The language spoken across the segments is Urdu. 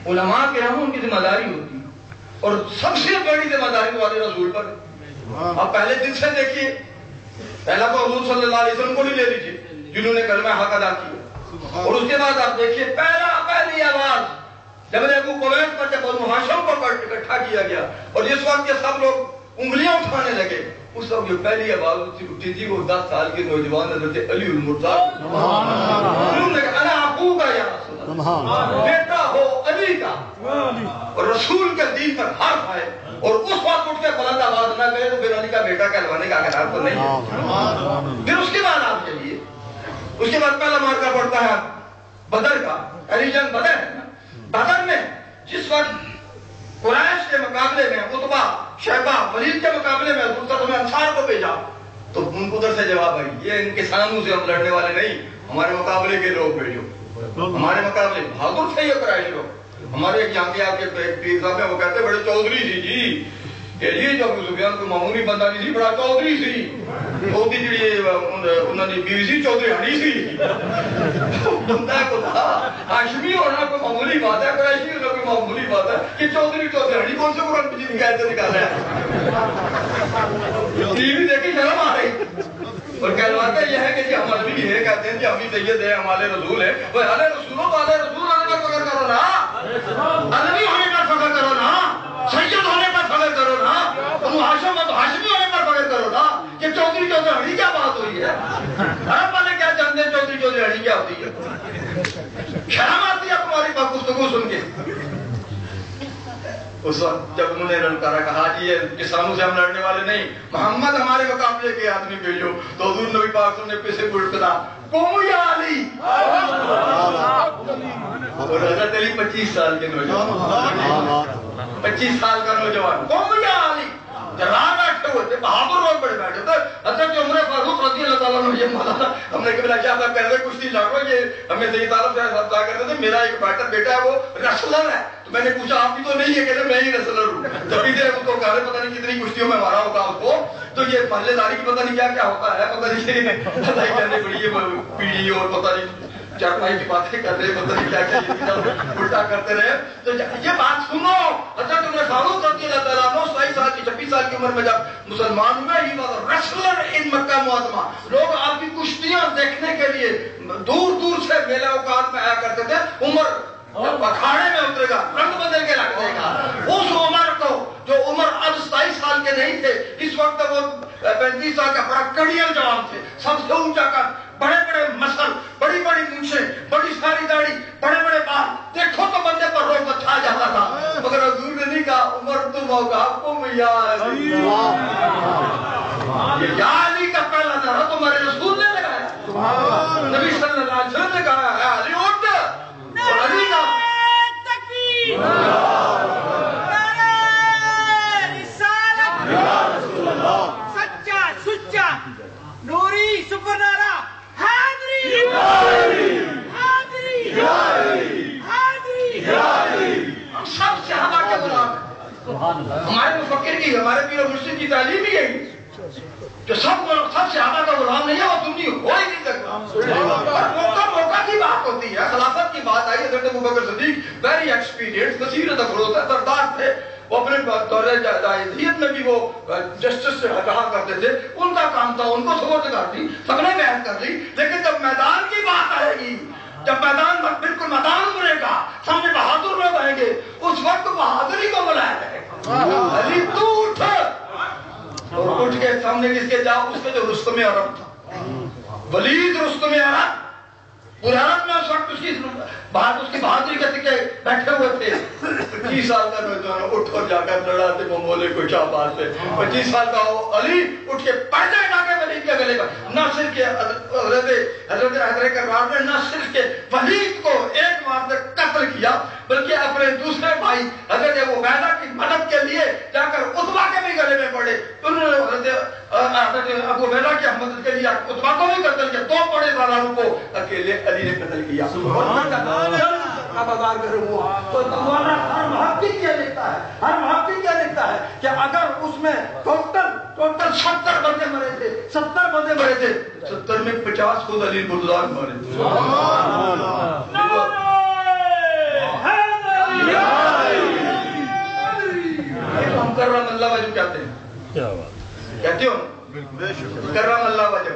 علماء کرام ان کی ذمہ داری ہوتی ہے، اور سب سے بڑی ذمہ داری والے رسول پر ہے۔ آپ پہلے دن سے دیکھیے، پہلا تو حضور صلی اللہ علیہ وسلم کو نہیں لے لیجیے جنہوں نے کلمہ حق ادا کیا، اور اس کے بعد آپ دیکھیے پہلی آواز جب ابو قبیس پر جب بنو ہاشم کو اکٹھا کیا گیا اور جس وقت یہ سب لوگ انگلیاں اٹھانے لگے، اس وقت جو پہلی آواز اٹھی تھی وہ 10 سال کے نوجوان حضرت علی المرتضی، انہوں نے کہا انا ابوک یا رسول اللہ، بیٹا ہو علی کا، اور رسول کے دین پر حرف آئے اور اس وقت اٹھ کے بلند آواز نہ کرے تو پھر علی کا بیٹا کہلوانے کا حقدار تو نہیں ہے۔ پھر اس کے بعد آپ چلیے، اس کے بعد پہلا مارکا پڑتا ہے بدر کا، علی جنگ بدر ہے۔ بدر میں جس وقت قریش کے مقابلے میں عتبہ شیبہ ولید کے مقابلے میں حضور صلی اللہ علیہ وسلم نے انصار کو بھیجا تو ان کو ادھر سے جواب آئی یہ ان کسانوں سے ہم لڑنے والے نہیں، ہمارے مقابلے کے لوگ بھیجو، ہمارے مقابلے بہادر تھے یہ قریش لوگ۔ ہمارے ایک یہاں کے آپ کے پیر صاحب ہیں وہ کہتے بڑے چودھری تھی جی کہ جی جو ابو سفیان کوئی معمولی بندہ نہیں سی، بڑا چودھری سی، وہ بھی جڑی انہوں نے بیوی سی چودھری ہنی سی، بندہ کو تھا ہاشمی ہونا کوئی معمولی بات ہے، قریشی ہونا کوئی معمولی بات ہے کہ چودھری ہنی کون سے قرآن مجید کہتے نکالا ہے؟ ٹی وی دیکھی شرم آ رہی اور کہلواتا یہ ہے کہ جی ہم عربی یہ کہتے ہیں کہ ہم بھی سید ہیں، ہمارے رسول ہیں، وہ ہمارے رسولوں والے رسول ہونے پر فخر کرو نا، عربی ہونے پر فخر کرو نا، سید ہونے پر فخر کرو نا، بنو ہاشم اور ہاشمی ہونے پر فخر کرو نا، کہ چودھری ہنی کیا بات ہوئی ہے؟ عرب والے کیا جانتے ہیں چودھری ہنی کیا ہوتی ہے؟ شرم آتی ہے تمہاری بات گفتگو سن کے۔ اس وقت جب انہوں نے للکارا کہا جی یہ کسانوں سے ہم لڑنے والے نہیں، محمد ہمارے مقابلے کے آدمی بھیجو، تو حضور نبی پاک صلی اللہ علیہ وسلم نے پیچھے پلٹ کر قوم یا علی، اور حضرت علی 25 سال کے نوجوان، 25 سال کا نوجوان، قوم یا علی جلال بیٹھے ہوئے تھے، بہادر لوگ بڑے بیٹھے تھے۔ حضرت عمر فاروق رضی اللہ تعالیٰ عنہ یہ مولانا ہم نے کبھی کیا آپ پہلے کشتی لڑ رہے، یہ ہمیں صحیح تعلق سے سب کہا کرتے تھے میرا ایک بیٹا ہے وہ ریسلر ہے، تو میں نے پوچھا آپ کی تو نہیں ہے، کہتے میں ہی ریسلر ہوں، جبھی سے اس کو کہا رہے پتہ نہیں کتنی کشتیوں میں مارا ہوتا اس کو، تو یہ محلے داری کی پتہ نہیں کیا ہوتا ہے، پتہ نہیں اللہ ہی کہنے پڑی ہے پیڑھی اور پتہ نہیں چارپائی کی باتیں کر رہے، پتہ نہیں کیا الٹا کرتے رہے۔ تو یہ بات سنو، حضرت عمر فاروق رضی اللہ تعالیٰ عنہ 27 سال کی 26 سال کی عمر میں جب مسلمان ہوئے، ہی واز ریسلر ان مکہ معظمہ، لوگ آپ کی کشتیاں دیکھنے کے لیے دور دور سے میلہ اوقات میں آیا کرتے تھے۔ عمر جب اکھاڑے میں اترے گا رنگ بدل کے رکھ دے گا، اس عمر کو جو عمر اب 27 سال کے نہیں تھے، اس وقت وہ 35 سال کا بڑا کڑیل جوان تھے، سب سے اونچا کر، بڑے بڑے مسل، بڑی بڑی مونچھیں، بڑی ساری داڑھی، بڑے بڑے بال، دیکھو تو بندے پر روب چھا جاتا تھا، مگر حضور نے نہیں کہا عمر تم ہوگا قوم یا علی، یا علی کا پہلا نعرہ تمہارے رسول نے لگایا، نبی صلی اللہ علیہ وسلم نے کہا ہے علی اٹھ، اور علی کا تکبیر، سچا سچا نوری سپرنارا حاضری حاضری حاضری، ہم سب صحابہ کے غلام ہیں، ہمارے مفکر کی، ہمارے پیر و مرشد کی تعلیم ہی ہے کہ سب صحابہ کا غلام نہیں ہے، وہ تم نہیں ہو ہی نہیں سکتا۔ موقع کی بات ہوتی ہے، خلافت کی بات آئی، حضرت ابوبکر صدیق ویری ایکسپیرینس، بصیرت افروز ہے، سردار تھے، وہ اپنے دور جاہلیت میں بھی وہ جسٹس سے کہا کرتے تھے، ان کا کام تھا، ان کو سپرد کر دی، سب نے بیعت کر لی، لیکن جب میدان کی بات آئے گی، جب میدان بالکل میدان ابھرے گا، سامنے بہادر لوگ آئیں گے، اس وقت بہادری کو بلایا جائے گا، علی تو اٹھ، اور اٹھ کے سامنے کس کے جاؤ، اس کے جو رستم عرب تھا، ولید رستم عرب، پورے عرب میں اس وقت اس کی بہادری کے سکے بیٹھے ہوئے تھے۔ 25 سال کا نوجوان اٹھ کر جا کر لڑا تھے ممولے کو شہباز سے، 25 سال کا علی اٹھ کے پہلے جا کے ولید کے گلے پر، نہ صرف کہ حضرت حیدر کرار نے نہ صرف کہ ولید کو ایک مار سے قتل کیا، بلکہ اپنے دوسرے بھائی حضرت ابو عبیدہ کی مدد کے لیے جا کر عتبہ کے بھی گلے میں پڑے، انہوں نے حضرت ابو عبیدہ کی مدد کے لیے عتبہ کو بھی قتل کیا، 2 بڑے سالاروں کو اکیلے علی نے قتل کیا۔ تو تمہارا ہر محقق کیا لکھتا ہے، ہر محقق کیا لکھتا ہے کہ اگر اس میں ٹوٹل 70 بندے مرے تھے، 70 بندے مرے تھے، 70 میں 50 خود علی بردار مارے تھے۔ ہم کرم اللہ وجہ کہتے ہیں. کہتے ہو کرم اللہ وجہ.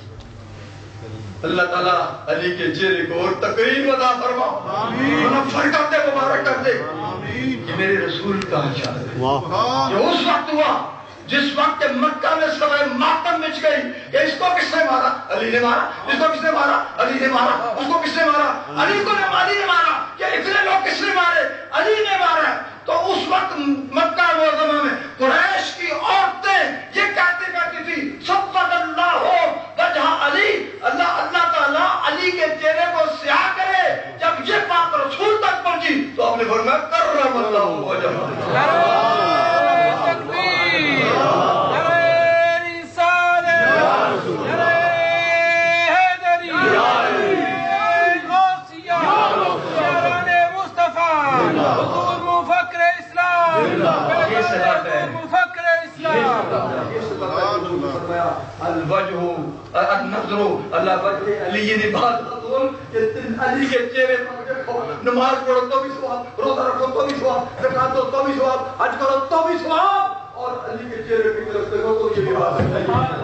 اللہ تعالیٰ علی کے چہرے کو اور تقریم عطا فرما, منفر کر دے, مبارک کر دے. یہ میرے رسول کا اشارہ ہے. یہ اس وقت ہوا جس وقت مکہ میں سوائے ماتم مچ گئی کہ اس کو کس نے مارا؟ علی نے مارا. اس کو کس نے مارا؟ علی نے مارا. اس کو کس نے مارا؟ علی کو علی نے مارا. کہ اتنے لوگ کس نے مارے؟ علی نے مارا. تو اس وقت مکہ معظمہ میں قریش کی عورتیں یہ کہتے کرتی تھی صفد اللہ وجہ علی, اللہ تعالیٰ علی کے چہرے کو سیاہ کرے. جب یہ بات رسول تک پہنچی تو آپ نے فرمایا کرم اللہ وجہ. الوجہ النظر اللہ وجہ علی نے بات کہ علی کے چہرے پر دیکھو, نماز پڑھو تو بھی ثواب, روزہ رکھو تو بھی ثواب, زکات دو تو بھی ثواب, حج کرو تو بھی ثواب, اور علی کے چہرے کی طرف دیکھو تو یہ بات ہے.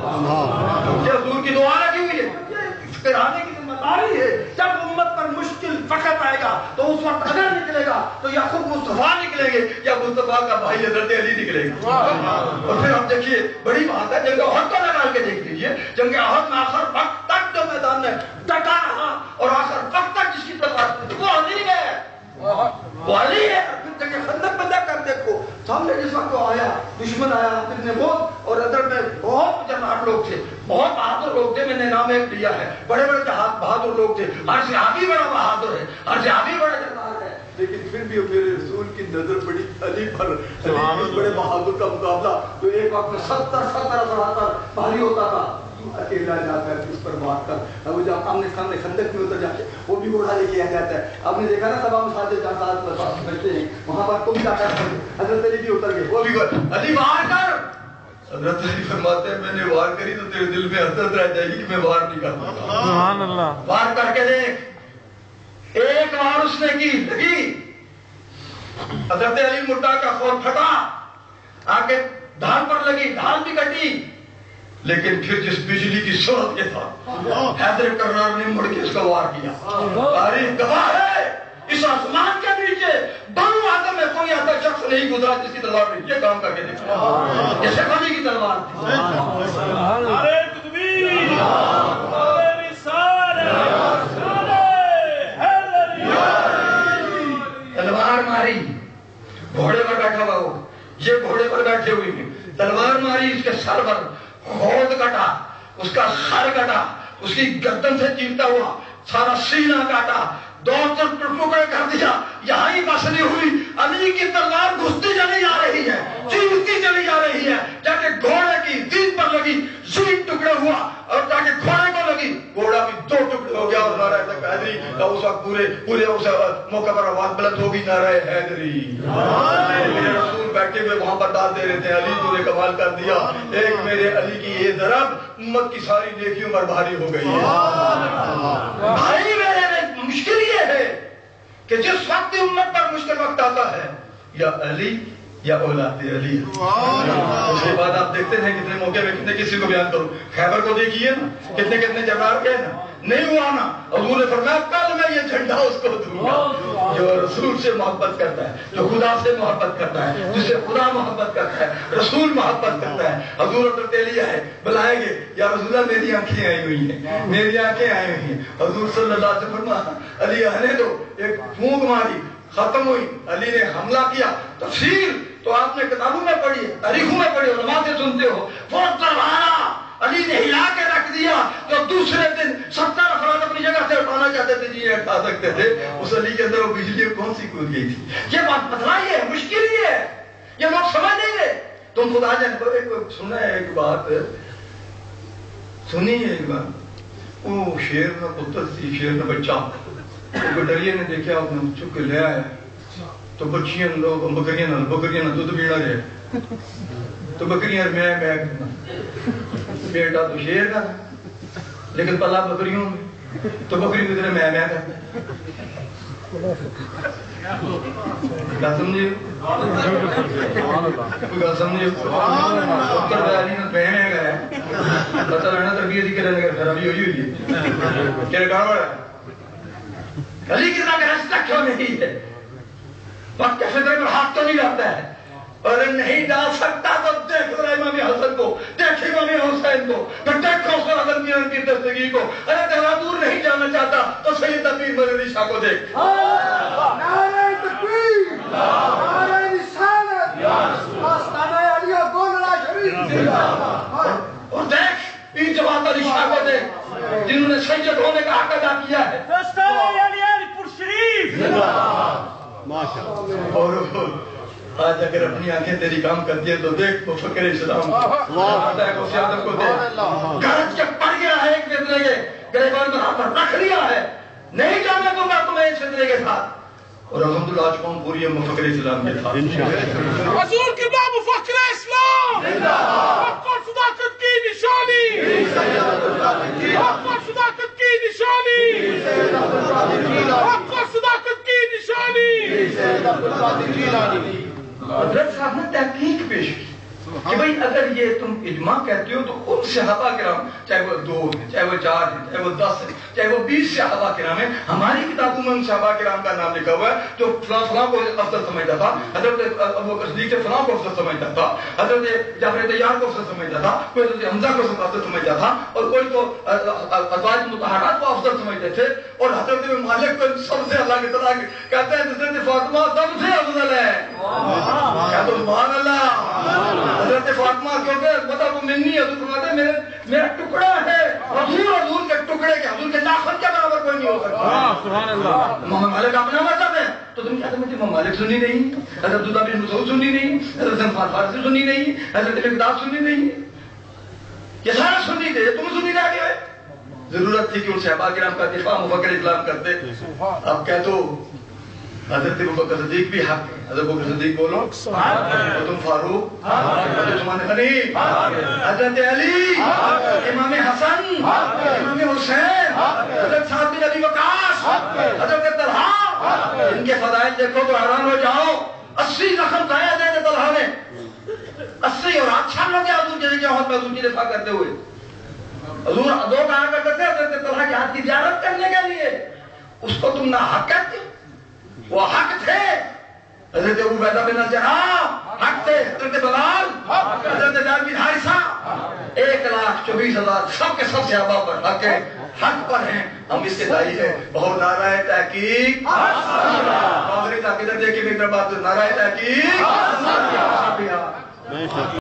یہ حضور کی دعا لگی ہوئی ہے. کرانے کی ذمہ داری ہے. جب امت پر مشکل وقت آئے گا تو اس وقت اگر نکلے گا تو یا خود مصطفیٰ نکلیں گے یا مصطفیٰ کا بھائی حضرت علی نکلے گا. اور پھر آپ دیکھیے بڑی بات ہے, جنگ احد کو نکال کے دیکھ لیجیے. جنگ احد میں آخر وقت تک جو میدان میں ڈٹا رہا اور آخر وقت تک جس کی طرف وہ علی ہے, وہ علی ہے. پھر جنگ خندق میں جا کر دیکھو سامنے جس وقت وہ آیا, دشمن آیا, ابن موت اور ادر میں بہت جناب لوگ تھے, بہت بہادر لوگ تھے. میں نے نام ایک لیا ہے, بڑے بڑے بہادر لوگ تھے. ہر صحابی بڑا بہادر ہے, ہر صحابی بڑا جنرال ہے, لیکن پھر بھی میرے رسول کی نظر پڑی علی پر. علی بڑے بہادر کا مقابلہ تو ایک وقت میں 70 بھاری ہوتا تھا. اکیلا جا کر اس پر بات کر, وہ جب آمنے سامنے خندق میں اتر جاتے وہ بھی گھوڑا لے کے آ جاتا ہے. آپ نے دیکھا نا سبا مساجد جہاں بیٹھتے ہیں وہاں پر کوئی جاتا ہے, حضرت علی بھی اتر گئے, وہ بھی علی وار کر. حضرت علی فرماتے ہیں میں نے وار کری تو تیرے دل میں حسرت رہ جائے گی کہ میں وار نہیں کرتا. سبحان اللہ. وار کر کے دیکھ, ایک وار اس نے کی لگی, حضرت علی مٹا کا خون پھٹا, آگے ڈھال پر لگی, ڈھال بھی کٹی, لیکن پھر جس بجلی کی صورت کے ساتھ حیدر کرار نے مڑ کے اس کا وار کیا. تاریخ گواہ ہے اس آسمان کے نیچے بنو آدم میں کوئی ایسا شخص نہیں گزرا جس کی تلوار نہیں یہ کام کر کے دیکھا. یہ شیخ علی کی تلوار تھی. نعرہ تکبیر, نعرہ رسالت, تلوار ماری, گھوڑے پر بیٹھا ہوا ہو, یہ گھوڑے پر بیٹھے ہوئے ہیں, تلوار ماری, اس کے سر پر خود کٹا, اس کا سر کٹا, اس کی گردن سے چیرتا ہوا سارا سینہ کاٹا, دو ٹکڑے کر دیا. یہاں ہی بس نہیں ہوئی, علی کی تلوار گھستی چلی جا رہی ہے, چیرتی چلی جا رہی ہے. جا کے گھوڑے کی دید پر لگی, زین ٹکڑے ہوا, اور جا کے گھوڑے کو لگی, گھوڑا بھی 2 ٹکڑے ہو گیا. اور نعرہ حیدری اس وقت پورے اس موقع پر آواز بلند ہوگی, نعرہ حیدری. میرے رسول بیٹھے ہوئے وہاں پر ڈال دے رہے تھے, علی تو نے کمال کر دیا, ایک میرے علی کی یہ ضرب امت کی ساری نیکیوں پر بھاری ہو گئی ہے. بھائی میرے مشکل یہ ہے کہ جس وقت امت پر مشکل وقت آتا ہے یا علی یا اولاد علی. اس کے بعد آپ دیکھتے ہیں کتنے موقع میں کتنے کسی کو بیان کروں. خیبر کو دیکھیے نا, کتنے جبرار گئے نا, نہیں ہوا نا. حضور نے فرمایا کل میں یہ جھنڈا اس کو دوں گا جو رسول سے محبت کرتا ہے, جو خدا سے محبت کرتا ہے, جس سے خدا محبت کرتا ہے, رسول محبت کرتا ہے. حضور حضرت علی ہے, بلائیں گے یا رسول اللہ میری آنکھیں آئی ہوئی ہیں, میری آنکھیں آئی ہوئی ہیں. حضور صلی اللہ علیہ وسلم فرمایا علی آنے دو, ایک پھونک ماری, ختم ہوئی. علی نے حملہ کیا. تفسیر تو آپ نے کتابوں میں پڑھی ہے, تاریخوں میں پڑھی, علماء سے سنتے ہو. وہ تلوارا علی نے ہلا کے رکھ دیا. تو دوسرے دن 70 افراد اپنی جگہ سے اٹھانا چاہتے تھے, جی اٹھا سکتے تھے. اس علی کے اندر وہ بجلی کون سی کود گئی تھی. یہ بات بتلائیے, مشکل ہی ہے, یہ لوگ سمجھ نہیں رہے. تم خدا جانے سنا ہے ایک بات سنی ہے, ایک بات وہ شیر نہ پتر سی, شیر نہ بچہ, گڈریے نے دیکھا, آپ نے چک کے لے آیا تو بچیاں لوگ بکریاں نہ دودھ پیڑا رہے تو بکریاں میں بیٹا تو شیر کا لیکن پلا بکریوں میں تو بکری کی طرح میں کرتا. سمجھے سمجھے بہن ہے پتہ لگنا تربیت ہی کرنے لگا خرابی ہوئی ہوئی ہے کیا کہا بڑا علی کی طرح رستہ کیوں نہیں ہے وقت کے فطرے پر ہاتھ تو نہیں ڈالتا ہے اور نہیں ڈال سکتا تو دیکھ رہا امام حسن کو دیکھ امام حسین کو پھر دیکھو اس حضرت میران کی دستگی کو اگر تیرا دور نہیں جانا چاہتا تو سید پیر مدنی شاہ کو دیکھ نعرہ تکبیر نعرہ رسالت آستانہ علیہ گولڑا شریف اور دیکھ ان جواد علی شاہ کو دیکھ جنہوں نے سید ہونے کا حق ادا کیا ہے آستانہ علیہ پور شریف اور آج اگر اپنی آنکھیں تیری کام کرتی ہے تو دیکھ تو فکر اسلام کو سیادت کو دیکھ گرج کے پڑ گیا ہے ایک فتنے کے گریبان میں ہاتھ رکھ لیا ہے نہیں جانے دوں گا تمہیں اس فتنے کے ساتھ اور الحمدللہ آج کون پوری ہے مفکر اسلام کے ساتھ حضور قبلہ مفکر اسلام حق اور صداقت کی نشانی حق اور صداقت کی نشانی حق اور صداقت کی نشانی حضرت صاحب نے تحقیق پیش کی کہ بھئی اگر یہ تم اجماع کہتے ہو تو ان صحابہ کرام چاہے وہ 2 ہیں چاہے وہ 4 ہیں چاہے وہ 10 ہیں چاہے وہ 20 صحابہ کرام ہیں ہماری کتابوں میں ان صحابہ کرام کا نام لکھا ہوا ہے جو فلاں کو افضل سمجھتا تھا حضرت ابو بکر صدیق سے فلاں کو افضل سمجھتا تھا حضرت جعفر طیار کو افضل سمجھتا تھا کوئی حضرت حمزہ کو افضل سمجھتا تھا اور کوئی تو ازواج مطہرات کو افضل سمجھتے تھے اور حضرت مالک کو سب سے اللہ کی طرح کہتے ہیں حضرت فاطمہ سب سے افضل ہے کیا تو سبحان اللہ حضرت فاطمہ کیونکہ مطلب وہ منی حضور فرماتے ہیں میرا ٹکڑا ہے حضور کے ٹکڑے کے حضور کے ناخن کے برابر کوئی نہیں ہو سکتا سبحان اللہ امام مالک اپنا مذہب ہے تو تم کیا سمجھتے امام مالک سنی نہیں حضرت عبداللہ بن مسعود سنی نہیں حضرت سلمان فارسی سنی نہیں حضرت مقداد سنی نہیں یہ سارا سنی تھے تم سنی رہ گئے ضرورت تھی کہ ان صحابہ کرام کا دفاع مفکر اسلام کرتے اب کہہ تو حضرت ابوبکر صدیق بھی حق ہے حضرت ابوبکر صدیق بولو تم فاروق حضرت عثمان غنی حضرت علی امام حسن امام حسین حضرت سعد بن ابی وقاص حضرت طلحہ ان کے فضائل دیکھو تو حیران ہو جاؤ 80 زخم کھائے حضرت طلحہ نے 80 اور 8 سال ہو گیا حضور کے لیے حضور کی دفاع کرتے ہوئے حضور 2 کہا کرتے تھے حضرت طلحہ کے ہاتھ کی زیارت کرنے کے لیے اس کو تم نہ حق کہتے وہ حق تھے حضرت ابو عبیدہ بن الجراح حق تھے حضرت بلال حضرت زید بن حارثہ 1,24,000 سب کے سب صحابہ پر حق ہے حق پر ہیں ہم اس کے دائی ہیں بہت نعرہ تحقیق آخری تاکیدہ دیکھیں ایک بات نعرہ تحقیق